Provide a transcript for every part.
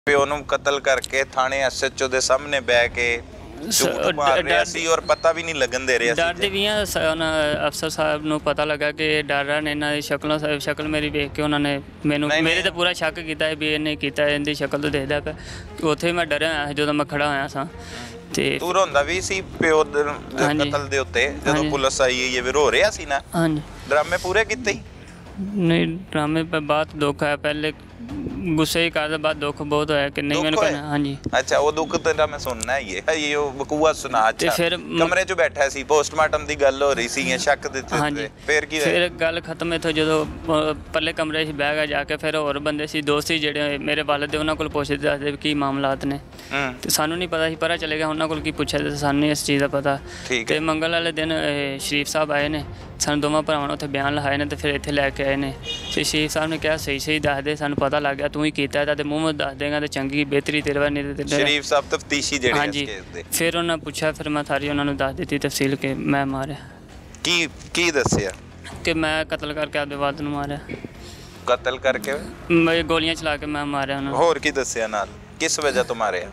ਪਿਓ ਨੂੰ ਕਤਲ ਕਰਕੇ ਥਾਣੇ ਐਸਐਚਓ ਦੇ ਸਾਹਮਣੇ ਬਹਿ ਕੇ ਝੂਠ ਮਾਰ ਰਿਹਾ ਸੀ ਔਰ ਪਤਾ ਵੀ ਨਹੀਂ ਲੱਗਣ ਦੇ ਰਿਹਾ ਸੀ। ਡਰਦੇ ਵੀ ਆ ਅਫਸਰ ਸਾਹਿਬ ਨੂੰ ਪਤਾ ਲੱਗਾ ਕਿ ਡਰ ਰਹੇ ਨੇ ਇਹਨਾਂ ਦੀ ਸ਼ਕਲ ਮੇਰੀ ਵੇਖ ਕੇ ਉਹਨਾਂ ਨੇ ਮੈਨੂੰ ਮੇਰੇ ਤੇ ਪੂਰਾ ਸ਼ੱਕ ਕੀਤਾ ਵੀ ਇਹਨੇ ਕੀਤਾ, ਇਹਦੀ ਸ਼ਕਲ ਤੋਂ ਦੇਖਦਾ ਪਿਆ। ਉੱਥੇ ਮੈਂ ਡਰਿਆ ਹੋਇਆ ਜਦੋਂ ਮੈਂ ਖੜਾ ਹੋਇਆ ਸਾਂ ਤੇ ਤੂੰ ਰੋਂਦਾ ਵੀ ਸੀ ਪਿਓ ਦੇ ਕਤਲ ਦੇ ਉੱਤੇ ਜਦੋਂ ਪੁਲਿਸ ਆਈ ਇਹ ਵੀ ਰੋ ਰਿਹਾ ਸੀ ਨਾ? ਹਾਂਜੀ। ਡਰਾਮੇ ਪੂਰੇ ਕੀਤੇ? नहीं ड्रामे पे बात दुख है, पहले गुस्से ही करदा, बाद दुख बहुत होया कि नहीं मैंने कहना। हाँ जी। अच्छा वो दुख तेरा मैं सुनना है ये बकूआ सुना। अच्छा फिर कमरे च बैठा सी पोस्टमार्टम दी गल हो रही सी शक दिते। हाँ जी। फिर की फिर गल खत्म इत्थों जदों पल्ले कमरे च बैठ गया जाके फिर होर बंदे सी दोस्त सी जेहड़े मेरे वालिद उन्हां कोल पुछदे दसदे की मामलात ने ते सानू नहीं पता सी, पता चलेगा उन्हां कोल की पुछया ते सानू नहीं इस चीज़ दा पता। ते मंगल वाले दिन शरीफ साहब आए ने, सानू दोवां भरावां ने उत्थे बयान लिखाए ने ते फिर इत्थे लैके आए ने। ते शरीफ साहब ने कहा सही दस दे, सानू पता लग गया तू ही कीता ते मूँह में दस देगा तो चंगी बेहतरी तेरे वाल नहीं। शरीफ साहब तफ्तीशी जेहड़े हाँ जी। फिर उन्होंने पूछा, फिर मैं सारी उन्होंने दस दी तफसील के मैं मारिया की दस्सिया कि मैं कतल करके आपदे वालिद नूं मारिया। कतल करके मैं गोलियां चला के मैं मारिया उन्होंने। होर की दस्सिया नाल किस वजह तो मारिया?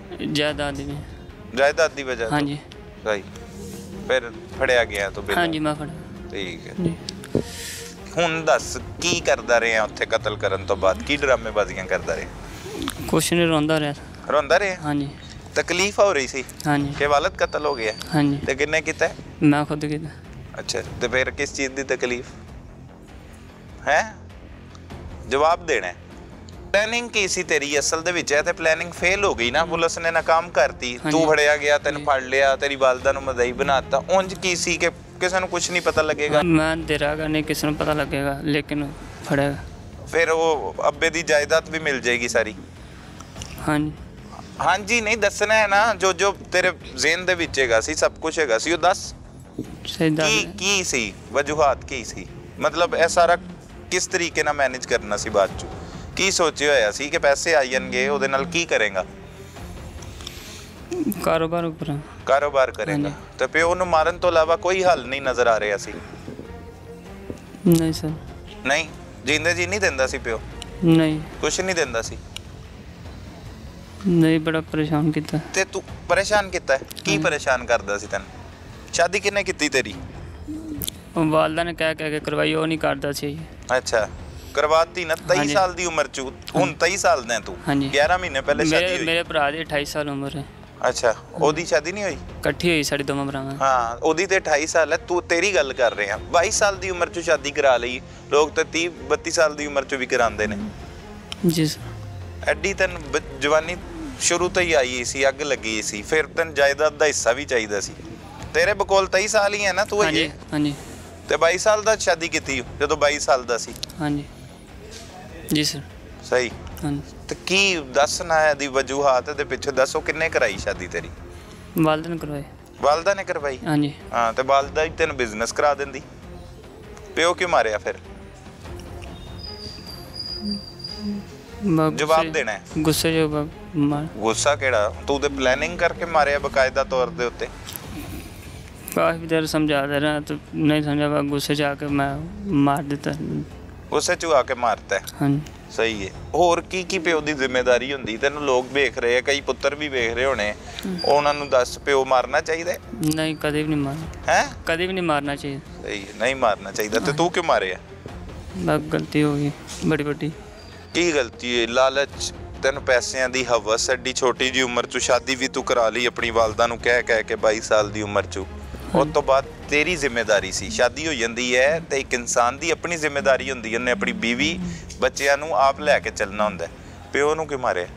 जायदाद दी वजह। हाँ जी। सही। फिर फड़िया गया तो? हाँ जी मैं फड़िया। ठीक है। ਹੁਣ ਦੱਸ ਕੀ ਕਰਦਾ ਰਿਹਾ ਉੱਥੇ ਕਤਲ ਕਰਨ ਤੋਂ ਬਾਅਦ? ਕੀ ਡਰਾਮੇਬਾਜ਼ੀਆਂ ਕਰਦਾ ਰਿਹਾ? ਕੁਛ ਨਹੀਂ, ਰੋਂਦਾ ਰਿਹਾ। ਹਾਂਜੀ। ਤਕਲੀਫ ਹੋ ਰਹੀ ਸੀ? ਹਾਂਜੀ। ਕਿ ਵਾਲਿਦ ਕਤਲ ਹੋ ਗਿਆ? ਹਾਂਜੀ। ਤੇ ਕਿੰਨੇ ਕੀਤਾ? ਮੈਂ ਖੁਦ ਕੀਤਾ। ਅੱਛਾ ਤੇ ਫਿਰ ਕਿਸ ਚੀਜ਼ ਦੀ ਤਕਲੀਫ ਹੈ? ਜਵਾਬ ਦੇਣਾ। ਪਲੈਨਿੰਗ ਕੀ ਸੀ ਤੇਰੀ ਅਸਲ ਦੇ ਵਿੱਚ? ਹੈ ਤੇ ਪਲੈਨਿੰਗ ਫੇਲ ਹੋ ਗਈ ਨਾ, ਪੁਲਿਸ ਨੇ ਨਾਕਾਮ ਕਰਤੀ, ਤੂੰ ਫੜਿਆ ਗਿਆ, ਤੈਨੂੰ ਫੜ ਲਿਆ, ਤੇਰੀ ਵਾਲਦਾ ਨੂੰ ਮਦਈ ਬਣਾਤਾ। ਉਂਝ ਕੀ ਸੀ ਕਿ ਕਿਸੇ ਨੂੰ ਕੁਝ ਨਹੀਂ ਪਤਾ ਲੱਗੇਗਾ? ਮੈਂ ਡਰਾਂਗਾ ਨਹੀਂ, ਕਿਸੇ ਨੂੰ ਪਤਾ ਲੱਗੇਗਾ ਲੇਕਿਨ ਫੜਿਆ। ਫਿਰ ਉਹ ਅੱਬੇ ਦੀ ਜਾਇਦਾਦ ਵੀ ਮਿਲ ਜਾਏਗੀ ਸਾਰੀ? ਹਾਂਜੀ। ਹਾਂਜੀ ਨਹੀਂ ਦੱਸਣਾ ਹੈ ਨਾ, ਜੋ ਤੇਰੇ ਜ਼ਿਹਨ ਦੇ ਵਿੱਚ ਹੈਗਾ ਸੀ, ਸਭ ਕੁਝ ਹੈਗਾ ਸੀ, ਉਹ ਦੱਸ। ਕੀ ਸੀ ਵਜੂਹਾਤ? ਕੀ ਸੀ ਮਤਲਬ ਇਹ ਸਾਰਾ ਕਿਸ ਤਰੀਕੇ ਨਾਲ ਮੈਨੇਜ ਕਰਨਾ ਸੀ? ਬਾਅਦ ਚੋਂ ਕੀ ਸੋਚਿਆ ਹੋਇਆ ਸੀ ਕਿ ਪੈਸੇ ਆ ਜਾਣਗੇ ਉਹਦੇ ਨਾਲ ਕੀ ਕਰੇਗਾ? ਕਾਰੋਬਾਰ ਕਰੇਗਾ। ਤੇ ਪਿਓ ਨੂੰ ਮਾਰਨ ਤੋਂ ਇਲਾਵਾ ਕੋਈ ਹੱਲ ਨਹੀਂ ਨਜ਼ਰ ਆ ਰਿਹਾ ਸੀ? ਨਹੀਂ ਸਰ। ਨਹੀਂ ਜਿੰਦੇ ਜੀ ਨਹੀਂ ਦਿੰਦਾ ਸੀ ਪਿਓ? ਨਹੀਂ ਕੁਛ ਨਹੀਂ ਦਿੰਦਾ ਸੀ? ਨਹੀਂ ਬੜਾ ਪਰੇਸ਼ਾਨ ਕੀਤਾ। ਤੇ ਤੂੰ ਪਰੇਸ਼ਾਨ ਕੀਤਾ? ਕੀ ਪਰੇਸ਼ਾਨ ਕਰਦਾ ਸੀ ਤੈਨੂੰ? ਸ਼ਾਦੀ ਕਿੰਨੇ ਕੀਤੀ ਤੇਰੀ? ਵਾਲਦਾ ਨੇ ਕਹਿ ਕੇ ਕਰਵਾਈ, ਉਹ ਨਹੀਂ ਕਰਦਾ ਸੀ। ਅੱਛਾ ਕਰਵਾਤੀ ਨਾ? 23 ਸਾਲ ਦੀ ਉਮਰ ਚ ਹੁਣ 23 ਸਾਲ ਦਾ ਤੂੰ? 11 ਮਹੀਨੇ ਪਹਿਲੇ ਸ਼ਾਦੀ ਹੋਈ? ਮੇਰੇ ਭਰਾ ਦੀ 28 ਸਾਲ ਉਮਰ ਹੈ। ਅੱਛਾ ਉਹਦੀ ਸ਼ਾਦੀ ਨਹੀਂ ਹੋਈ? ਇਕੱਠੀ ਹੋਈ ਸਾਡੀ ਦੋਵਾਂ ਭਰਾਵਾਂ। ਹਾਂ ਉਹਦੀ ਤੇ 28 ਸਾਲ ਹੈ, ਤੂੰ ਤੇਰੀ ਗੱਲ ਕਰ ਰਿਹਾ 22 ਸਾਲ ਦੀ ਉਮਰ ਚ ਸ਼ਾਦੀ ਕਰਾ ਲਈ। ਲੋਕ ਤਾਂ 30-32 ਸਾਲ ਦੀ ਉਮਰ ਚ ਵੀ ਕਰਾਉਂਦੇ ਨੇ ਜੀ ਸਰ। ਐਡੀ ਤੈਨੂੰ ਜਵਾਨੀ ਸ਼ੁਰੂ ਤੋਂ ਹੀ ਆਈ ਸੀ, ਅੱਗ ਲੱਗੀ ਸੀ, ਫਿਰ ਤੈਨੂੰ ਜਾਇਦਾਦ ਦਾ ਹਿੱਸਾ ਵੀ ਚਾਹੀਦਾ ਸੀ। ਤੇਰੇ ਬਕੋਲ 23 ਸਾਲ ਹੀ ਹੈ ਨਾ ਤੂੰ? ਹਾਂਜੀ ਹਾਂਜੀ। ਤੇ 22 ਸਾਲ ਦਾ ਸ਼ਾਦੀ ਕੀਤੀ ਜਦੋਂ 22 ਸਾਲ ਦਾ ਸੀ? ਹਾਂਜੀ ਜੀ ਸਰ। ਸਹੀ। ਹਾਂਜੀ। ਤੇ ਕੀ ਦੱਸਣਾ ਹੈ ਦੀ ਵਜੂਹਾਤ ਦੇ ਪਿੱਛੇ? ਦੱਸੋ ਕਿੰਨੇ ਕਰਾਈ ਸ਼ਾਦੀ ਤੇਰੀ? ਵਾਲਦਾ ਨੇ ਕਰਵਾਈ। ਵਾਲਦਾ ਨੇ ਕਰਵਾਈ? ਹਾਂਜੀ। ਹਾਂ ਤੇ ਵਾਲਦਾ ਹੀ ਤੈਨੂੰ ਬਿਜ਼ਨਸ ਕਰਾ ਦਿੰਦੀ, ਪਿਓ ਕਿਉਂ ਮਾਰਿਆ ਫਿਰ? ਜਵਾਬ ਦੇਣਾ ਹੈ। ਗੁੱਸੇ ਜੋ ਗੁੱਸਾ ਕਿਹੜਾ? ਤੂੰ ਤੇ ਪਲੈਨਿੰਗ ਕਰਕੇ ਮਾਰਿਆ ਬਕਾਇਦਾ ਤੌਰ ਦੇ ਉੱਤੇ। ਕਾਫੀ ਦੇਰ ਸਮਝਾ ਦੇ ਰਹਾ ਤੂੰ ਨਹੀਂ ਸਮਝਾ, ਗੁੱਸੇ ਚ ਆ ਕੇ ਮੈਂ ਮਾਰ ਦਿੱਤਾ। ਗੁੱਸੇ ਚ ਆ ਕੇ ਮਾਰਤਾ? ਹਾਂਜੀ। ਸਹੀ ਹੈ। ਹੋਰ ਕੀ ਪਿਓ ਦੀ ਜ਼ਿੰਮੇਵਾਰੀ ਹੁੰਦੀ? ਤੈਨੂੰ ਲੋਕ ਵੇਖ ਰਹੇ ਆ, ਕਈ ਪੁੱਤਰ ਵੀ ਵੇਖ ਰਹੇ ਹੋਣੇ, ਉਹਨਾਂ ਨੂੰ ਦੱਸ ਪਿਓ ਮਾਰਨਾ ਚਾਹੀਦਾ? ਨਹੀਂ ਕਦੇ ਵੀ ਨਹੀਂ ਮਾਰਨਾ। ਹੈ ਕਦੇ ਵੀ ਨਹੀਂ ਮਾਰਨਾ ਚਾਹੀਦਾ। ਸਹੀ ਹੈ, ਨਹੀਂ ਮਾਰਨਾ ਚਾਹੀਦਾ। ਤੇ ਤੂੰ ਕਿਉਂ ਮਾਰਿਆ? ਬਸ ਗਲਤੀ ਹੋ ਗਈ ਬੜੀ ਵੱਡੀ। ਕੀ ਗਲਤੀ ਹੈ? ਲਾਲਚ, ਤੈਨੂੰ ਪੈਸਿਆਂ ਦੀ ਹਵਸ, ਐਡੀ ਛੋਟੀ ਜਿਹੀ ਉਮਰ 'ਚ ਸ਼ਾਦੀ ਵੀ ਤੂੰ ਕਰਾ ਲਈ ਆਪਣੀ ਵਾਲਦਾ ਨੂੰ ਕਹਿ ਕੇ 22 ਸਾਲ ਦੀ ਉਮਰ 'ਚ। ਉਸ ਤੋਂ ਬਾਅਦ ਤੇਰੀ ਜ਼ਿੰਮੇਵਾਰੀ ਸੀ, ਸ਼ਾਦੀ ਹੋ ਜਾਂਦੀ ਹੈ ਤੇ ਇੱਕ ਇਨਸਾਨ ਦੀ ਆਪਣੀ ਜ਼ਿੰਮੇਵਾਰੀ ਹੁੰਦੀ ਹੈ, ਉਹਨੇ ਆਪਣੀ ਬੀਵੀ ਬੱਚਿਆਂ ਨੂੰ ਆਪ ਲੈ ਕੇ ਚੱਲਣਾ ਹੁੰਦਾ। ਪਿਓ ਨੂੰ ਕਿਉਂ ਮਾਰਿਆ?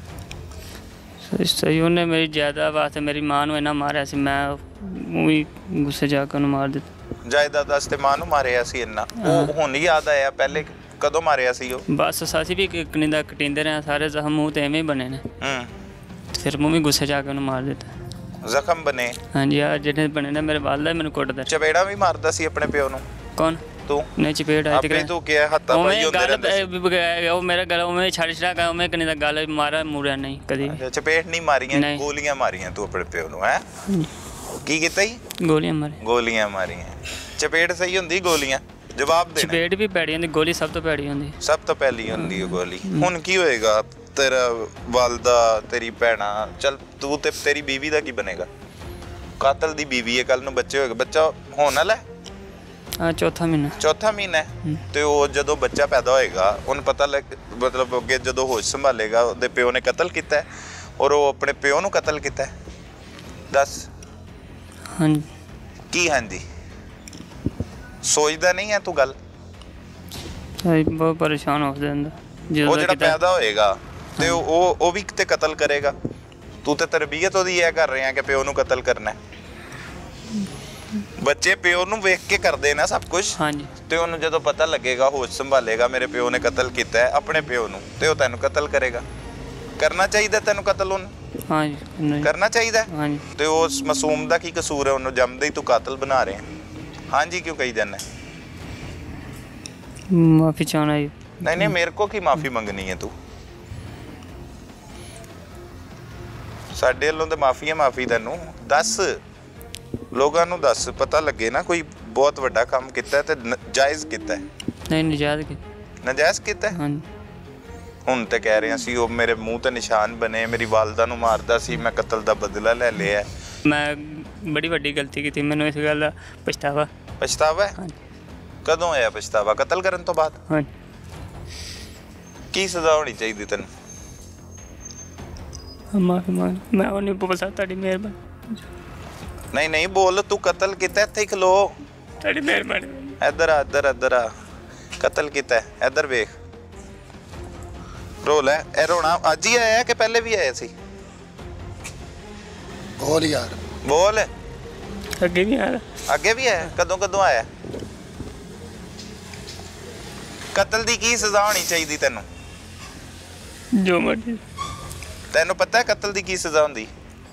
ਸਹੀ, ਉਹਨੇ ਮੇਰੀ ਜਾਇਦਾਦ ਵਾਸਤੇ ਮੇਰੀ ਮਾਂ ਨੂੰ ਇੰਨਾ ਮਾਰਿਆ ਸੀ, ਮੈਂ ਉਹੀ ਗੁੱਸੇ ਜਾ ਕੇ ਉਹਨੂੰ ਮਾਰ ਦਿੱਤਾ। ਜਾਇਦਾਦ ਵਾਸਤੇ ਮਾਂ ਨੂੰ ਮਾਰਿਆ ਸੀ ਇੰਨਾ? ਉਹ ਹੁਣ ਯਾਦ ਆਇਆ? ਪਹਿਲੇ ਕਦੋਂ ਮਾਰਿਆ ਸੀ ਉਹ? ਬਸ ਅਸੀਂ ਵੀ ਕਟੀਂਦੇ ਰਹੇ, ਸਾਰੇ ਜ਼ਖਮ ਮੂੰਹ ਤੇ ਐਵੇਂ ਬਣੇ ਨੇ। ਫਿਰ ਮੈਂ ਵੀ ਗੁੱਸੇ ਜਾ ਕੇ ਉਹਨੂੰ ਮਾਰ ਦਿੱਤਾ। ਜ਼ਖਮ ਬਣੇ? ਹਾਂਜੀ ਆ ਜਿਹੜੇ ਬਣੇ ਨੇ ਮੇਰੇ ਵਾਲਦਾ ਮੈਨੂੰ ਕੁੱਟਦਾ। ਚਪੇੜਾ ਵੀ ਮਾਰਦਾ ਸੀ ਆਪਣੇ ਪਿਓ ਨੂੰ? ਕੌਣ? ਤੂੰ? ਨਹੀਂ ਚਪੇੜ ਆਈ ਤੇ ਤੂੰ ਕਿਹਾ ਹੱਥਾਂ ਪਾਈ ਹੁੰਦੇ ਰਹਿੰਦੇ? ਉਹ ਮੇਰਾ ਗਲ ਉਵੇਂ ਛੜ ਕੇ ਉਵੇਂ ਕਿੰਨੇ ਦਾ ਗੱਲ ਮਾਰਾ ਮੂਰਿਆ ਨਹੀਂ ਕਦੀ। ਚਪੇੜ ਨਹੀਂ ਮਾਰੀਆਂ, ਗੋਲੀਆਂ ਮਾਰੀਆਂ ਤੂੰ ਆਪਣੇ ਪਿਓ ਨੂੰ? ਹੈ ਕੀ ਕੀਤਾ ਜੀ? ਗੋਲੀਆਂ ਮਾਰੀਆਂ। ਗੋਲੀਆਂ ਮਾਰੀਆਂ। ਚਪੇੜ ਸਹੀ ਹੁੰਦੀ? ਗੋਲੀਆਂ? ਜਵਾਬ ਦੇ। ਚਪੇੜ ਵੀ ਪੈੜੀ ਹੁੰਦੀ, ਗੋਲੀ ਸਭ ਤੋਂ ਪੈੜੀ ਹੁੰਦੀ। ਸਭ ਤੋਂ ਪਹਿਲੀ ਹੁੰਦੀ ਹੈ ਗੋਲੀ। ਹੁਣ ਕੀ ਹੋਏਗਾ? तेरा वालदा तेरी भैणा चल तू ते तेरी बीवी का की बनेगा कातल दी बीवी है कल नूं बच्चे होएगा बच्चा होने वाला है हाँ चौथा महीना है तो वो जदों बच्चा पैदा होएगा उन्हें पता लग मतलब अगे जदों होश संभालेगा उहदे प्यो ने कतल किया है और वो अपने प्यो नूं कतल किया है दस हाँ की हाँ जी सोचदा नहीं है तू गल बहुत परेशान हो जाता वो जो पैदा होएगा ते वो भी ते कतल करेगा तू ते तरबियत ओदी ये कर रहे हैं कि प्यो नूं कतल करना है बच्चे प्यो नूं वेख के करदे ना सब कुछ हाँ जी ते उन्हें जदों पता लगेगा होश संभालेगा मेरे प्यो ने कतल किया है अपने प्यो नूं ते वो तैनूं कतल करेगा करना चाहिए तैनूं कतल उन्हें हाँ जी करना चाहिए हाँ जी ते उस मासूम दा की कसूर है उन्हें जमदे ही तू कातल बना रहे हैं हाँ जी क्यों कही जाना माफी चाहना है नहीं मेरे को की माफी मंगनी है तू साडे वालों तो माफी है माफी तैनूं दस लोगों नूं दस पता लगे ना कोई बहुत वड्डा काम कीता है ते जायज़ कीता है नहीं नजायज़ की नाजायज़ कीता है हाँ हुण ते कह रहे सी वो मेरे मुंह ते निशान बने मेरी वालदा नूं मारदा सी मैं कतल दा बदला ले लिया मैं बड़ी वड्डी गलती की मैनूं इस गल दा पछतावा है हाँ कदों आया पछतावा कतल करन तो बाद हाँ की सज़ा होनी चाहिए तैनूं माफी मांग मैं और नहीं बोल सकता तेरी मेहरबानी नहीं बोल तू कतल किया इत्थे खलो तेरी मेहरबानी इधर आ कतल किया इधर वेख रोल है ए रोना अज ही आया कि पहले भी आया सी बोल यार बोल अगे भी आया कदों आया कतल दी की सज़ा होनी चाहिए तैनूं जो मर्जी तैनूं पता है कतल दी की सज़ा होंदी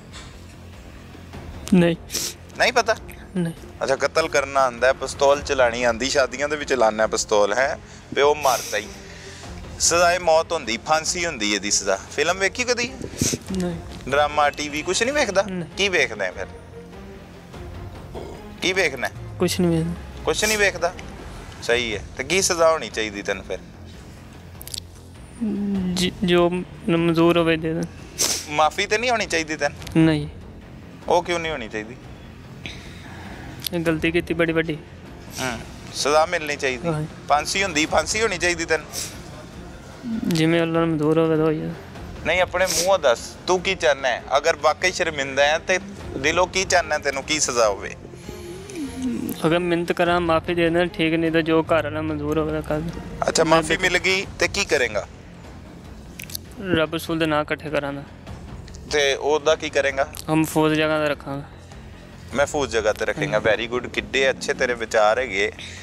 नहीं पता नहीं अच्छा कतल करना आंदा है पिस्तौल चलानी आंदी शादियां दे विच चलाना है पिस्तौल है प्यो मारता ही सज़ाए मौत होंदी फांसी होंदी है दी सज़ा फिल्म वेखी कदी नहीं ड्रामा टीवी कुछ नहीं वेखदा की वेखदा है फिर की वेखना है कुछ नहीं वेखदा सही है तो की सज़ा होनी चाहिए तैनूं फिर जो मंजूर होवे दे दे माफ़ी तो नहीं होनी चाहिए तैनूं नहीं वो क्यों नहीं होनी चाहिए गलती की बड़ी बड़ी सज़ा मिलनी चाहिए फांसी होनी चाहिए तैनूं जिमें अल्लाह ने मंजूर होवे हो जाए नहीं अपने मुँह दस तू की चाहना है अगर वाकई शर्मिंदा है तो दिलों की चाहना है तेनों की सज़ा होवे अगर मिन्नत करा माफ़ी दे देना ठीक नहीं तो जो घर वाला मंजूर होगा कर अच्छा माफ़ी मिल गई तो की करेगा रब रसूल दे नाम इकट्ठे करांगा ते ओदा की करेगा हम फौज जगह ते रखांगा महफूज जगह ते रखेगा वेरी गुड किड्डे अच्छे तेरे विचार है